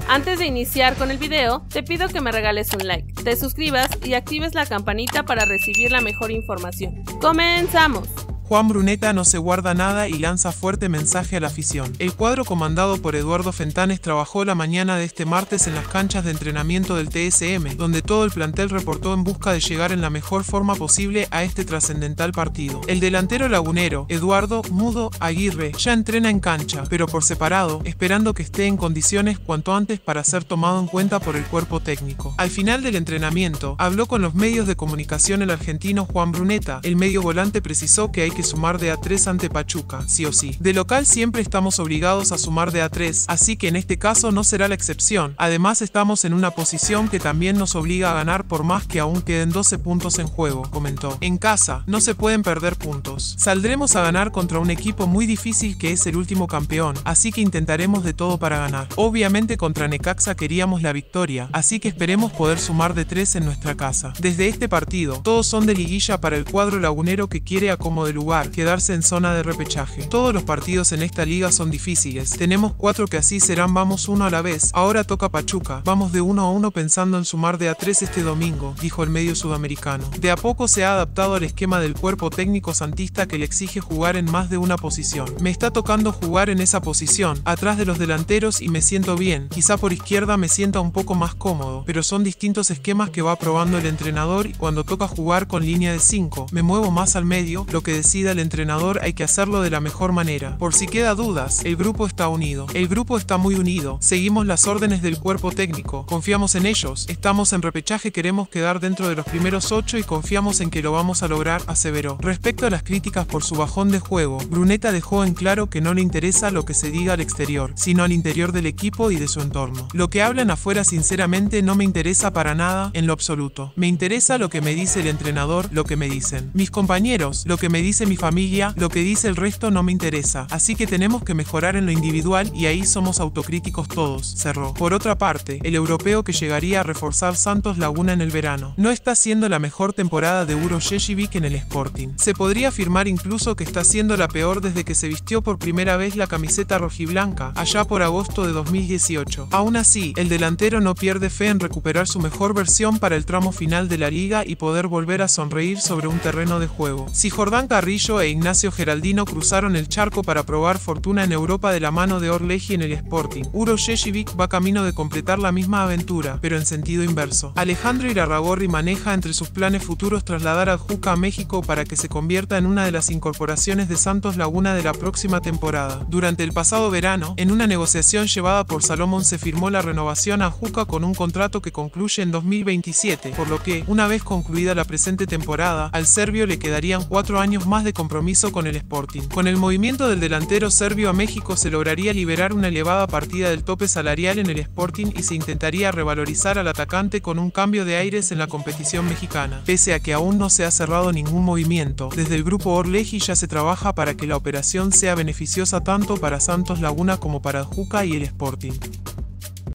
Antes de iniciar con el video, te pido que me regales un like, te suscribas y actives la campanita para recibir la mejor información. ¡Comenzamos! Juan Bruneta no se guarda nada y lanza fuerte mensaje a la afición. El cuadro comandado por Eduardo Fentanes trabajó la mañana de este martes en las canchas de entrenamiento del TSM, donde todo el plantel reportó en busca de llegar en la mejor forma posible a este trascendental partido. El delantero lagunero, Eduardo Mudo Aguirre, ya entrena en cancha, pero por separado, esperando que esté en condiciones cuanto antes para ser tomado en cuenta por el cuerpo técnico. Al final del entrenamiento, habló con los medios de comunicación el argentino Juan Bruneta. El medio volante precisó que hay que sumar de A3 ante Pachuca, sí o sí. De local siempre estamos obligados a sumar de A3, así que en este caso no será la excepción. Además estamos en una posición que también nos obliga a ganar por más que aún queden 12 puntos en juego, comentó. En casa, no se pueden perder puntos. Saldremos a ganar contra un equipo muy difícil que es el último campeón, así que intentaremos de todo para ganar. Obviamente contra Necaxa queríamos la victoria, así que esperemos poder sumar de 3 en nuestra casa. Desde este partido, todos son de liguilla para el cuadro lagunero que quiere a como de lugar quedarse en zona de repechaje. Todos los partidos en esta liga son difíciles. Tenemos 4 que así serán, vamos uno a la vez. Ahora toca Pachuca. Vamos de 1 a 1 pensando en sumar de A3 este domingo, dijo el medio sudamericano. De a poco se ha adaptado al esquema del cuerpo técnico santista que le exige jugar en más de una posición. Me está tocando jugar en esa posición, atrás de los delanteros y me siento bien. Quizá por izquierda me sienta un poco más cómodo, pero son distintos esquemas que va probando el entrenador y cuando toca jugar con línea de 5, me muevo más al medio, lo que decida el entrenador hay que hacerlo de la mejor manera. Por si queda dudas, el grupo está unido. El grupo está muy unido. Seguimos las órdenes del cuerpo técnico. Confiamos en ellos. Estamos en repechaje, queremos quedar dentro de los primeros 8 y confiamos en que lo vamos a lograr, aseveró. Respecto a las críticas por su bajón de juego, Bruneta dejó en claro que no le interesa lo que se diga al exterior, sino al interior del equipo y de su entorno. Lo que hablan afuera sinceramente no me interesa para nada, en lo absoluto. Me interesa lo que me dice el entrenador, lo que me dicen mis compañeros, lo que me dice mi familia, lo que dice el resto no me interesa, así que tenemos que mejorar en lo individual y ahí somos autocríticos todos, cerró. Por otra parte, el europeo que llegaría a reforzar Santos Laguna en el verano, no está siendo la mejor temporada de Urošević en el Sporting. Se podría afirmar incluso que está siendo la peor desde que se vistió por primera vez la camiseta rojiblanca, allá por agosto de 2018. Aún así, el delantero no pierde fe en recuperar su mejor versión para el tramo final de la liga y poder volver a sonreír sobre un terreno de juego. Si Jordán Carrillo e Ignacio Geraldino cruzaron el charco para probar fortuna en Europa de la mano de Orleji en el Sporting, Urošević va camino de completar la misma aventura, pero en sentido inverso. Alejandro Irarrágorri maneja entre sus planes futuros trasladar al Juca a México para que se convierta en una de las incorporaciones de Santos Laguna de la próxima temporada. Durante el pasado verano, en una negociación llevada por Salomón se firmó la renovación a Juca con un contrato que concluye en 2027, por lo que, una vez concluida la presente temporada, al serbio le quedarían 4 años más de compromiso con el Sporting. Con el movimiento del delantero serbio a México se lograría liberar una elevada partida del tope salarial en el Sporting y se intentaría revalorizar al atacante con un cambio de aires en la competición mexicana. Pese a que aún no se ha cerrado ningún movimiento, desde el grupo Orleji ya se trabaja para que la operación sea beneficiosa tanto para Santos Laguna como para el Juca y el Sporting.